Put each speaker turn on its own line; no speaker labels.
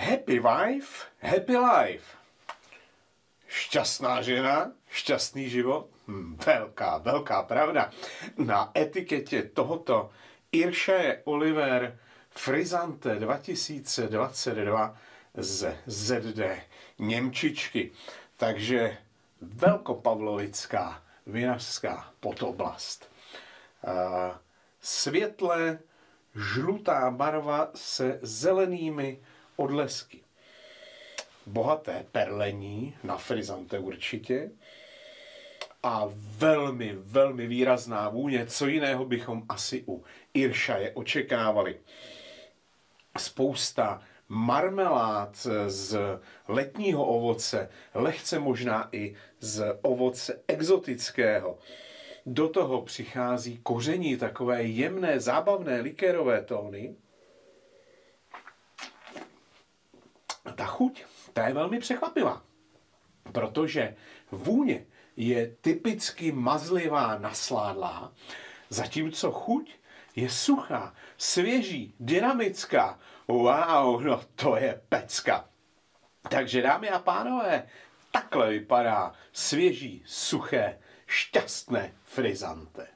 Happy wife, happy life. Šťastná žena, šťastný život. Velká pravda. Na etiketě tohoto Iršaje Oliver Frizante 2022 z ZD Němčičky. Takže velkopavlovická vinařská podoblast. Světle žlutá barva se zelenými odlesky. Bohaté perlení, na Frizante určitě. A velmi výrazná vůně, co jiného bychom asi u Iršaje očekávali. Spousta marmelád z letního ovoce, lehce možná i z ovoce exotického. Do toho přichází koření, takové jemné, zábavné likérové tóny. Ta chuť, ta je velmi překvapivá, protože vůně je typicky mazlivá, nasládlá, zatímco chuť je suchá, svěží, dynamická. Wow, no to je pecka. Takže dámy a pánové, takhle vypadá svěží, suché, šťastné Frizante.